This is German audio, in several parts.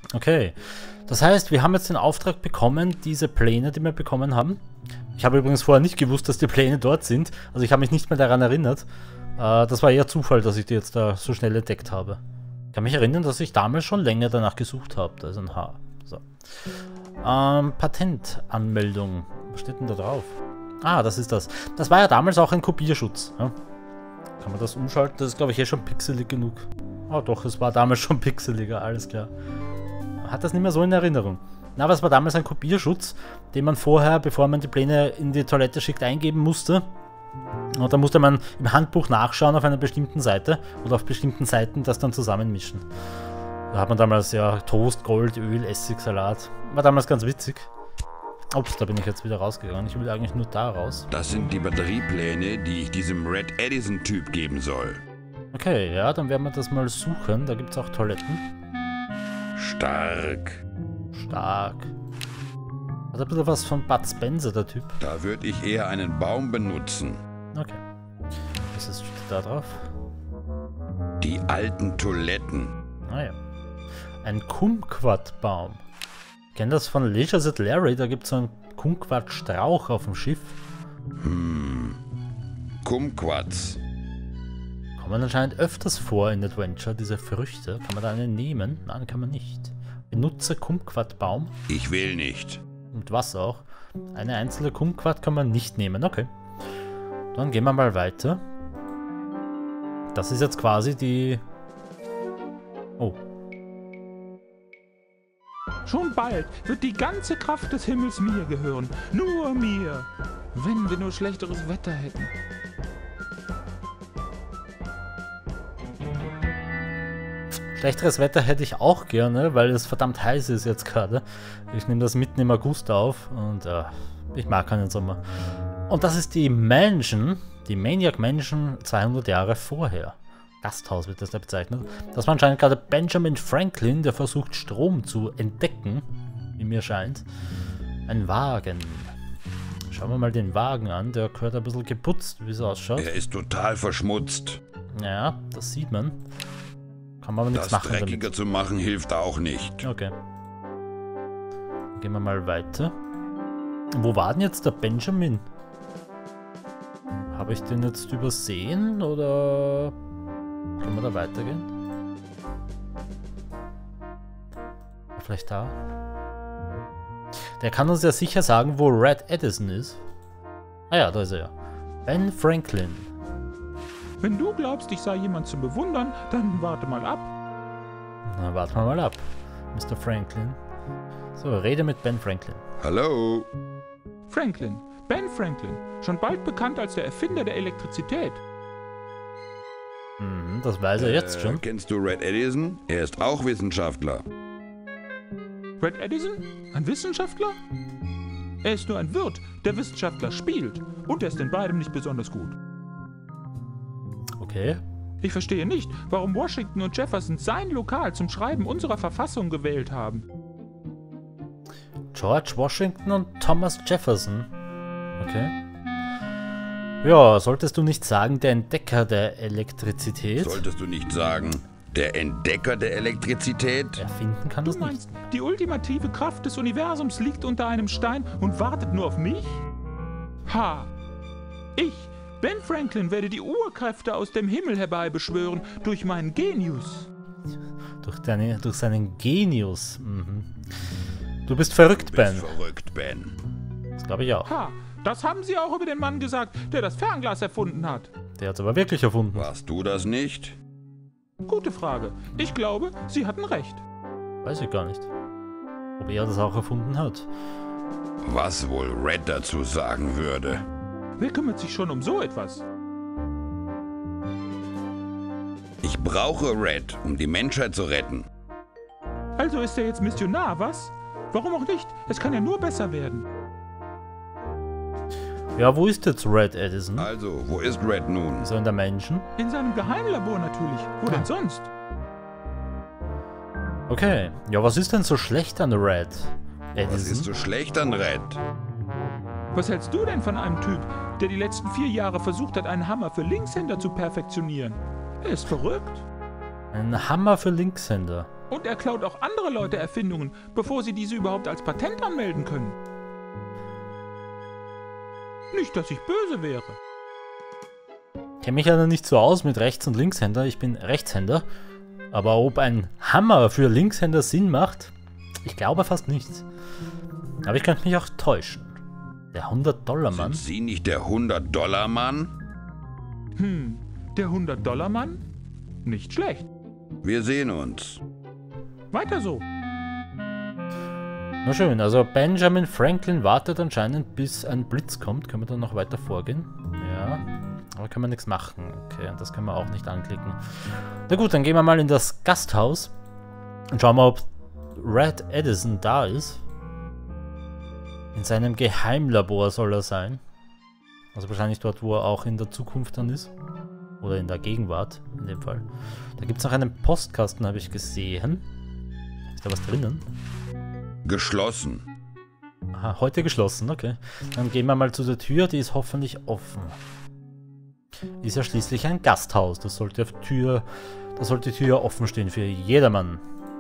Okay. Das heißt, wir haben jetzt den Auftrag bekommen, diese Pläne, die wir bekommen haben. Ich habe übrigens vorher nicht gewusst, dass die Pläne dort sind. Also ich habe mich nicht mehr daran erinnert. Das war eher Zufall, dass ich die jetzt da so schnell entdeckt habe. Ich kann mich erinnern, dass ich damals schon länger danach gesucht habe. Da ist ein H. So. Patentanmeldung. Was steht denn da drauf? Ah, das ist das. Das war ja damals auch ein Kopierschutz. Ja? Kann man das umschalten? Das ist, glaube ich, eh schon pixelig genug. Oh doch, es war damals schon pixeliger, alles klar. Hat das nicht mehr so in Erinnerung. Na, aber es war damals ein Kopierschutz, den man vorher, bevor man die Pläne in die Toilette schickt, eingeben musste. Und da musste man im Handbuch nachschauen auf einer bestimmten Seite oder auf bestimmten Seiten das dann zusammenmischen. Da hat man damals ja Toast, Gold, Öl, Essig, Salat. War damals ganz witzig. Ups, da bin ich jetzt wieder rausgegangen. Ich will eigentlich nur da raus. Das sind die Batteriepläne, die ich diesem Red Edison-Typ geben soll. Okay, ja, dann werden wir das mal suchen. Da gibt es auch Toiletten. Stark. Stark. Hat ein bisschen was von Bud Spencer, der Typ. Da würde ich eher einen Baum benutzen. Okay. Was ist da drauf? Die alten Toiletten. Ah ja. Ein Kumquat-Baum. Ich kenne das von Leisure Suit Larry, da gibt es so einen Kumquat-Strauch auf dem Schiff. Kumquats. Kommen anscheinend öfters vor in Adventure, diese Früchte. Kann man da eine nehmen? Nein, kann man nicht. Benutze Kumquat-Baum. Ich will nicht. Und was auch. Eine einzelne Kumquat kann man nicht nehmen. Okay. Dann gehen wir mal weiter. Das ist jetzt quasi die... Oh. Schon bald wird die ganze Kraft des Himmels mir gehören. Nur mir. Wenn wir nur schlechteres Wetter hätten. Schlechteres Wetter hätte ich auch gerne, weil es verdammt heiß ist jetzt gerade. Ich nehme das mitten im August auf und ich mag keinen Sommer. Und das ist die Mansion, die Maniac Mansion 200 Jahre vorher. Gasthaus wird das da bezeichnet. Das war anscheinend gerade Benjamin Franklin, der versucht Strom zu entdecken, wie mir scheint. Ein Wagen. Schauen wir mal den Wagen an, der gehört ein bisschen geputzt, wie es ausschaut. Er ist total verschmutzt. Ja, das sieht man. Kann man aber nichts machen damit. Das dreckiger zu machen hilft auch nicht. Okay. Gehen wir mal weiter. Wo war denn jetzt der Benjamin? Habe ich den jetzt übersehen oder können wir da weitergehen? Vielleicht da? Der kann uns ja sicher sagen, wo Red Edison ist. Ah ja, da ist er ja. Ben Franklin. Wenn du glaubst, ich sei jemand zu bewundern, dann warte mal ab. Na, warten wir mal ab, Mr. Franklin. So, rede mit Ben Franklin. Hallo? Franklin. Ben Franklin. Schon bald bekannt als der Erfinder der Elektrizität. Mhm, das weiß er jetzt schon. Kennst du Red Edison? Er ist auch Wissenschaftler. Red Edison? Ein Wissenschaftler? Er ist nur ein Wirt, der Wissenschaftler spielt. Und er ist in beidem nicht besonders gut. Okay. Ich verstehe nicht, warum Washington und Jefferson sein Lokal zum Schreiben unserer Verfassung gewählt haben. George Washington und Thomas Jefferson. Okay. Ja, solltest du nicht sagen, der Entdecker der Elektrizität? Solltest du nicht sagen, der Entdecker der Elektrizität? Erfinden kann Du das meinst, nicht. die ultimative Kraft des Universums liegt unter einem Stein und wartet nur auf mich? Ha! Ich, Ben Franklin, werde die Urkräfte aus dem Himmel herbeibeschwören durch meinen Genius. Durch seinen Genius. Mhm. Du bist verrückt, Ben. Du bist verrückt, Ben. Das glaube ich auch. Ha! Das haben sie auch über den Mann gesagt, der das Fernglas erfunden hat. Der hat es aber wirklich erfunden. Warst du das nicht? Gute Frage. Ich glaube, sie hatten recht. Weiß ich gar nicht. Ob er das auch erfunden hat. Was wohl Red dazu sagen würde? Wer kümmert sich schon um so etwas? Ich brauche Red, um die Menschheit zu retten. Also ist er jetzt Missionar, was? Warum auch nicht? Es kann ja nur besser werden. Ja, wo ist jetzt Red Edison? Also, wo ist Red nun? So in der Menschen? In seinem Geheimlabor natürlich. Wo denn sonst? Okay. Ja, was ist denn so schlecht an Red Edison? Was ist so schlecht an Red? Was hältst du denn von einem Typ, der die letzten 4 Jahre versucht hat, einen Hammer für Linkshänder zu perfektionieren? Er ist verrückt. Ein Hammer für Linkshänder. Und er klaut auch andere Leute Erfindungen, bevor sie diese überhaupt als Patent anmelden können. Nicht, dass ich böse wäre. Ich kenne mich ja nicht so aus mit Rechts- und Linkshänder. Ich bin Rechtshänder. Aber ob ein Hammer für Linkshänder Sinn macht, ich glaube fast nicht. Aber ich könnte mich auch täuschen. Der 100-Dollar-Mann? Sind Sie nicht der 100-Dollar-Mann? Der 100-Dollar-Mann? Nicht schlecht. Wir sehen uns. Weiter so. Na schön, also Benjamin Franklin wartet anscheinend, bis ein Blitz kommt. Können wir dann noch weiter vorgehen? Ja, aber können wir nichts machen. Okay, und das können wir auch nicht anklicken. Na gut, dann gehen wir mal in das Gasthaus und schauen mal, ob Red Edison da ist. In seinem Geheimlabor soll er sein. Also wahrscheinlich dort, wo er auch in der Zukunft dann ist. Oder in der Gegenwart, in dem Fall. Da gibt es noch einen Postkasten, habe ich gesehen. Ist da was drinnen? Geschlossen. Aha, heute geschlossen, okay. Dann gehen wir mal zu der Tür, die ist hoffentlich offen. Ist ja schließlich ein Gasthaus. Da sollte die Tür offen stehen für jedermann.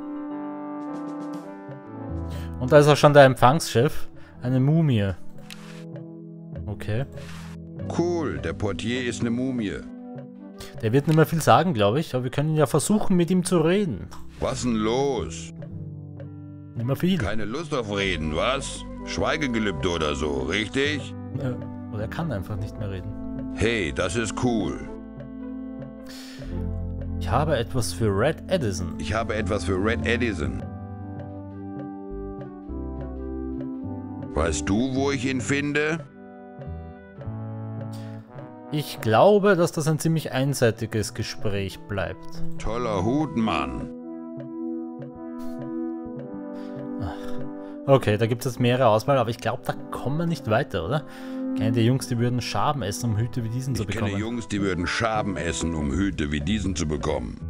Und da ist auch schon der Empfangschef. Eine Mumie. Okay. Cool, der Portier ist eine Mumie. Der wird nicht mehr viel sagen, glaube ich. Aber wir können ja versuchen, mit ihm zu reden. Was denn los? Nicht mehr viel. Keine Lust auf Reden, was? Schweigegelübde oder so, richtig? Oder er kann einfach nicht mehr reden. Hey, das ist cool. Ich habe etwas für Red Edison. Ich habe etwas für Red Edison. Weißt du, wo ich ihn finde? Ich glaube, dass das ein ziemlich einseitiges Gespräch bleibt. Toller Hut, Mann. Okay, da gibt es jetzt mehrere Auswahl, aber ich glaube, da kommen wir nicht weiter, oder? Kennt ihr Jungs, die würden Schaben essen, um Hüte wie diesen zu Ich bekommen? kenne Jungs, die würden Schaben essen, um Hüte wie diesen zu bekommen.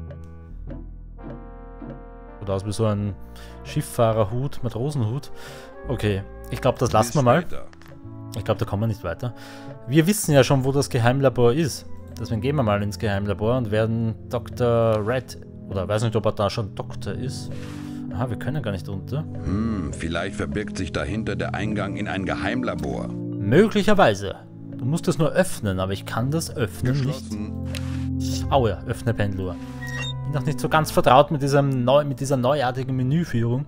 Oder aus wie so ein Schifffahrerhut, Matrosenhut. Okay, ich glaube, das lassen wir mal. Später. Ich glaube, da kommen wir nicht weiter. Wir wissen ja schon, wo das Geheimlabor ist. Deswegen gehen wir mal ins Geheimlabor und werden Dr. Red, oder weiß nicht, ob er da schon Doktor ist. Aha, wir können gar nicht unter. Vielleicht verbirgt sich dahinter der Eingang in ein Geheimlabor. Möglicherweise. Du musst es nur öffnen, aber ich kann das öffnen Geschlossen. nicht. Aua, öffne Pendlur. Bin noch nicht so ganz vertraut mit dieser neuartigen Menüführung.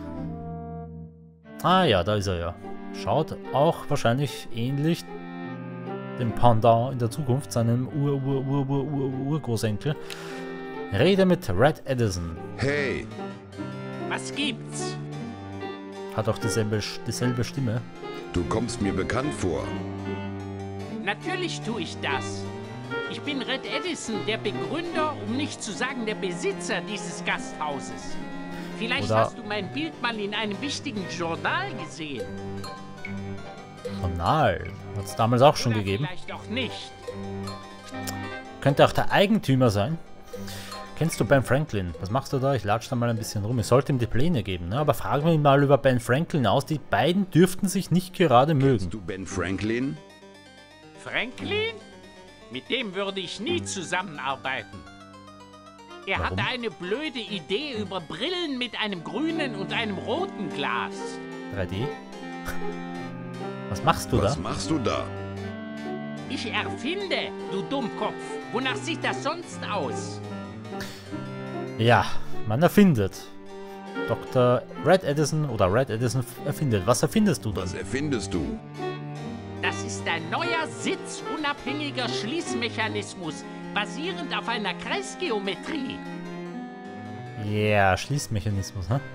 Ah ja, da ist er ja. Schaut auch wahrscheinlich ähnlich dem Pendant in der Zukunft, seinem Urgroßenkel. Rede mit Red Edison. Hey, Was gibt's? Hat auch dieselbe Stimme. du kommst mir bekannt vor. Natürlich tue ich das. Ich bin Red Edison, der Begründer, um nicht zu sagen der Besitzer dieses Gasthauses. Vielleicht Oder- hast du mein Bild mal in einem wichtigen Journal gesehen. Journal. Hat es damals auch schon Oder gegeben. vielleicht auch nicht. Könnte auch der Eigentümer sein. Kennst du Ben Franklin? Was machst du da? Ich latsche da mal ein bisschen rum. Ich sollte ihm die Pläne geben, ne? Aber fragen wir ihn mal über Ben Franklin aus. Die beiden dürften sich nicht gerade mögen. Du Ben Franklin? Franklin? Mit dem würde ich nie zusammenarbeiten. Er Warum? hatte eine blöde Idee über Brillen mit einem grünen und einem roten Glas. 3D? Was machst du Was da? machst du da? Ich erfinde, du Dummkopf. Wonach sieht das sonst aus? Ja, man erfindet. Dr. Red Edison oder Red Edison erfindet. Was erfindest du dann? Was erfindest du? Das ist ein neuer sitzunabhängiger Schließmechanismus, basierend auf einer Kreisgeometrie. Ja, Schließmechanismus, ne?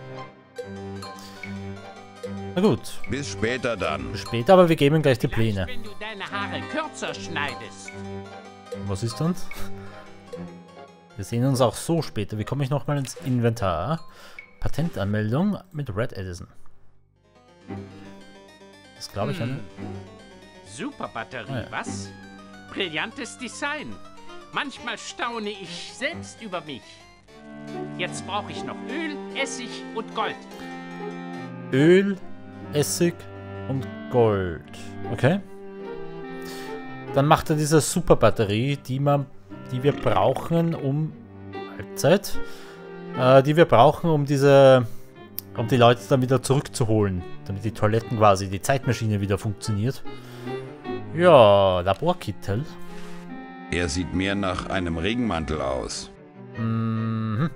Na gut, Bis später dann. bis später, aber wir geben ihm gleich die Vielleicht, Pläne. wenn du deine Haare kürzer schneidest. Was ist dann? Wir sehen uns auch so später. Wie komme ich nochmal ins Inventar? Patentanmeldung mit Red Edison. Das glaube ich eine. Super Batterie, Ah, ja. was? Brillantes Design. Manchmal staune ich selbst über mich. Jetzt brauche ich noch Öl, Essig und Gold. Öl, Essig und Gold. Okay. Dann macht er diese Superbatterie, die wir brauchen, um Halbzeit, die wir brauchen, um die Leute dann wieder zurückzuholen. Damit die Toiletten quasi, die Zeitmaschine wieder funktioniert. Ja, Laborkittel. Er sieht mehr nach einem Regenmantel aus. Mhm.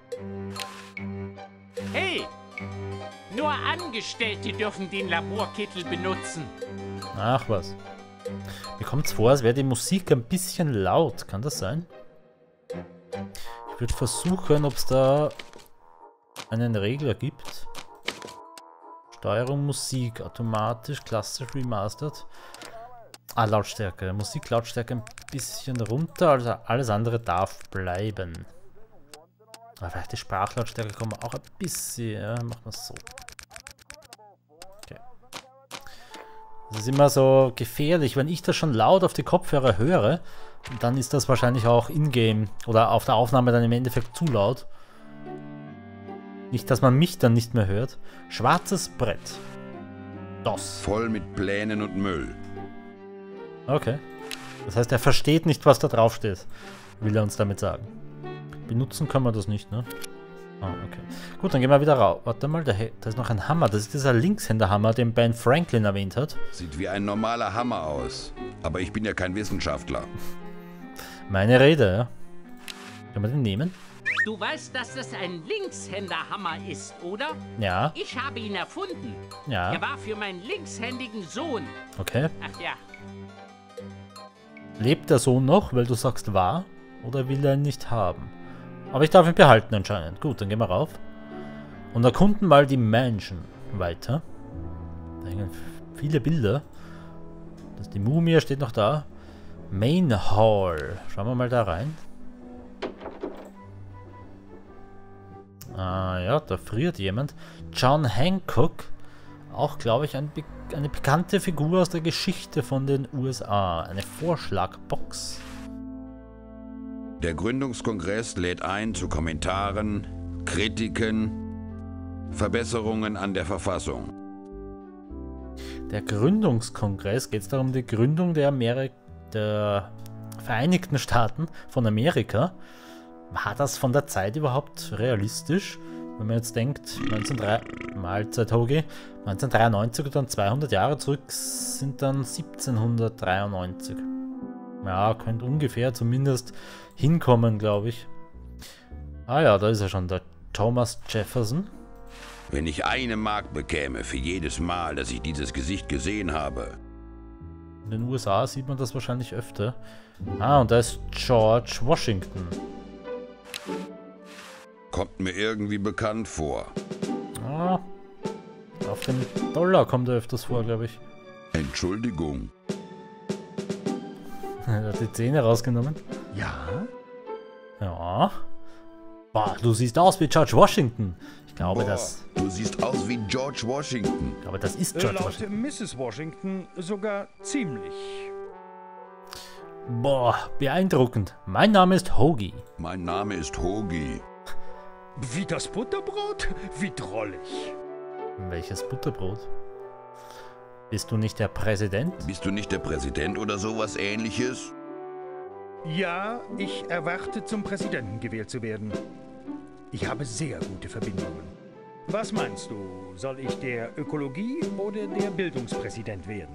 Hey! Nur Angestellte dürfen den Laborkittel benutzen. Ach was. Mir kommt es vor, als wäre die Musik ein bisschen laut. Kann das sein? Ich würde versuchen, ob es da einen Regler gibt. Steuerung Musik, automatisch, klassisch remastered. Ah, Lautstärke. Musiklautstärke ein bisschen runter, also alles andere darf bleiben. Aber vielleicht die Sprachlautstärke kommen auch ein bisschen. Ja, machen wir es so. Okay. Das ist immer so gefährlich, wenn ich das schon laut auf die Kopfhörer höre, dann ist das wahrscheinlich auch in-game oder auf der Aufnahme dann im Endeffekt zu laut. Nicht, dass man mich dann nicht mehr hört. Schwarzes Brett. DOS. Voll mit Plänen und Müll. Okay. Das heißt, er versteht nicht, was da drauf steht. Will er uns damit sagen. Benutzen kann man das nicht, ne? Ah, okay. Gut, dann gehen wir wieder raus. Warte mal, da ist noch ein Hammer. Das ist dieser Linkshänderhammer, den Ben Franklin erwähnt hat. Sieht wie ein normaler Hammer aus. Aber ich bin ja kein Wissenschaftler. Meine Rede, ja. Können wir den nehmen? Du weißt, dass das ein Linkshänderhammer ist, oder? Ja. Ich habe ihn erfunden. Ja. Er war für meinen linkshändigen Sohn. Okay. Ach ja. Lebt der Sohn noch, weil du sagst war? Oder will er ihn nicht haben? Aber ich darf ihn behalten anscheinend. Gut, dann gehen wir rauf. Und erkunden mal die Mansion weiter. Da hängen viele Bilder. Die Mumie steht noch da. Main Hall. Schauen wir mal da rein. Ah ja, da friert jemand. John Hancock. Auch, glaube ich, eine bekannte Figur aus der Geschichte von den USA. Eine Vorschlagbox. Der Gründungskongress lädt ein zu Kommentaren, Kritiken, Verbesserungen an der Verfassung. Der Gründungskongress, geht es darum, die Gründung der Vereinigten Staaten von Amerika. War das von der Zeit überhaupt realistisch? Wenn man jetzt denkt, 1993 und dann 200 Jahre zurück sind dann 1793. Ja, könnte ungefähr zumindest hinkommen, glaube ich. Ah ja, da ist er schon, der Thomas Jefferson. Wenn ich eine Mark bekäme für jedes Mal, dass ich dieses Gesicht gesehen habe. In den USA sieht man das wahrscheinlich öfter. Ah, und da ist George Washington. Kommt mir irgendwie bekannt vor. Ah, auf dem Dollar kommt er öfters vor, glaube ich. Entschuldigung. Er hat die Zähne rausgenommen. Ja? Ja. Boah, du siehst aus wie George Washington. Ich glaube, Du siehst aus wie George Washington. Ich glaube, das ist George Laut Washington. Mrs. Washington sogar ziemlich. Boah, beeindruckend. Mein Name ist Hoagie. Mein Name ist Hoagie. Wie das Butterbrot? Wie drollig. Welches Butterbrot? Bist du nicht der Präsident? Bist du nicht der Präsident oder sowas Ähnliches? Ja, ich erwarte, zum Präsidenten gewählt zu werden. Ich habe sehr gute Verbindungen. Was meinst du? Soll ich der Ökologie- oder der Bildungspräsident werden?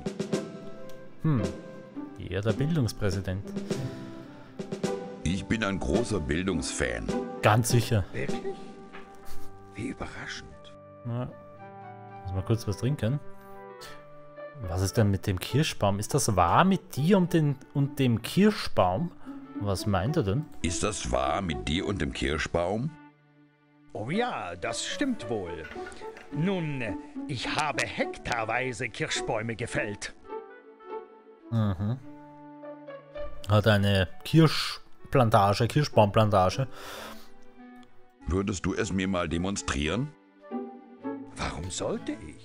Eher der Bildungspräsident. Ich bin ein großer Bildungsfan. Ganz sicher. Wirklich? Wie überraschend. Ja. Muss mal kurz was trinken. Was ist denn mit dem Kirschbaum? Ist das wahr mit dir und dem Kirschbaum? Was meint er denn? Ist das wahr mit dir und dem Kirschbaum? Oh ja, das stimmt wohl. Nun, ich habe hektarweise Kirschbäume gefällt. Mhm. Hat eine Kirschbaumplantage. Würdest du es mir mal demonstrieren? Warum sollte ich?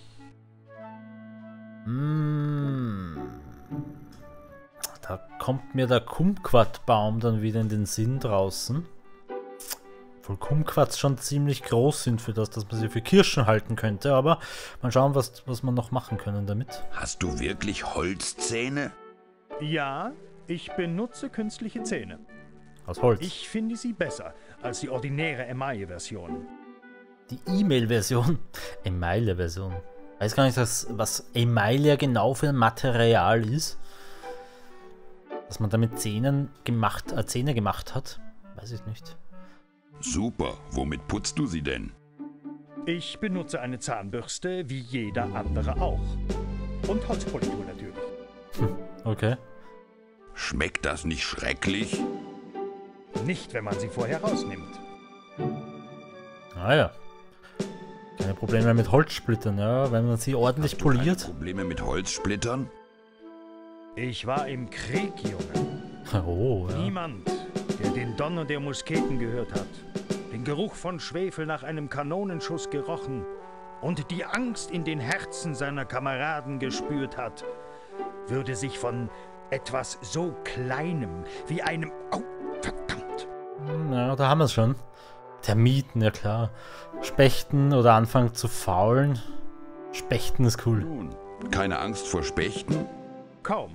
Da kommt mir der Kumquatbaum dann wieder in den Sinn draußen. Obwohl Kumquats schon ziemlich groß sind für das, dass man sie für Kirschen halten könnte. Aber mal schauen, was man noch machen können damit. Hast du wirklich Holzzähne? Ja, ich benutze künstliche Zähne. Aus Holz. Ich finde sie besser. als die ordinäre Emaille-Version. Die E-Mail-Version? Emaille-Version. Ich weiß gar nicht, was Emaille genau für ein Material ist. Dass man damit Zähne gemacht hat. Weiß ich nicht. Super, womit putzt du sie denn? Ich benutze eine Zahnbürste wie jeder andere auch. Und Holzpolitur natürlich. Okay. Schmeckt das nicht schrecklich? Nicht, wenn man sie vorher rausnimmt. Ah ja. Keine Probleme mit Holzsplittern, ja, wenn man sie ordentlich Hast du keine poliert. Probleme mit Holzsplittern? Ich war im Krieg, Junge. Oh, ja. Niemand, der den Donner der Musketen gehört hat, den Geruch von Schwefel nach einem Kanonenschuss gerochen und die Angst in den Herzen seiner Kameraden gespürt hat, würde sich von etwas so Kleinem wie einem... Oh, verdammt! Ja, da haben wir es schon. Termiten, ja klar. Spechten oder anfangen zu faulen. Spechten ist cool. Nun, keine Angst vor Spechten? Kaum.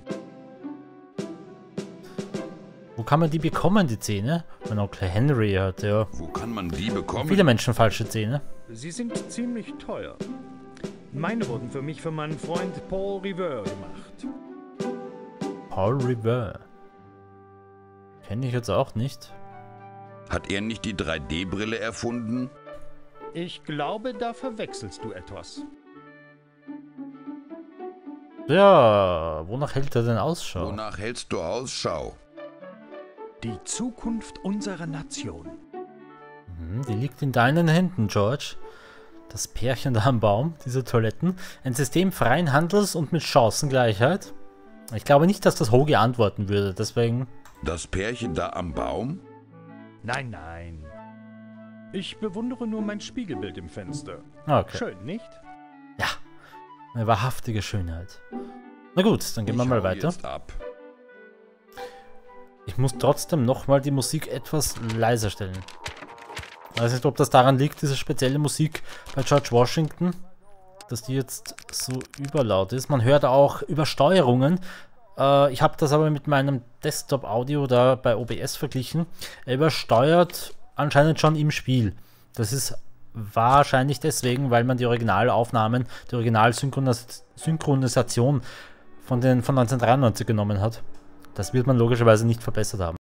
Wo kann man die bekommen, die Zähne? Mein Onkel Henry hat ja Wo kann man die bekommen? viele Menschen falsche Zähne. Sie sind ziemlich teuer. Meine wurden für mich von meinem Freund Paul Revere gemacht. Paul Revere. Kenne ich jetzt auch nicht. Hat er nicht die 3D-Brille erfunden? Ich glaube, da verwechselst du etwas. Ja, wonach hält er denn Ausschau? Wonach hältst du Ausschau? Die Zukunft unserer Nation. Die liegt in deinen Händen, George. Das Pärchen da am Baum, diese Toiletten. Ein System freien Handels und mit Chancengleichheit. Ich glaube nicht, dass das Hoge antworten würde, deswegen... Das Pärchen da am Baum? Nein, nein. Ich bewundere nur mein Spiegelbild im Fenster. Okay. Schön, nicht? Ja, eine wahrhaftige Schönheit. Na gut, dann gehen wir Ich mal hau weiter. jetzt ab. Ich muss trotzdem nochmal die Musik etwas leiser stellen. Ich weiß nicht, ob das daran liegt, diese spezielle Musik bei George Washington, dass die jetzt so überlaut ist. Man hört auch Übersteuerungen. Ich habe das aber mit meinem Desktop-Audio da bei OBS verglichen. Er übersteuert anscheinend schon im Spiel. Das ist wahrscheinlich deswegen, weil man die Originalaufnahmen, die Originalsynchronisation von 1993 genommen hat. Das wird man logischerweise nicht verbessert haben.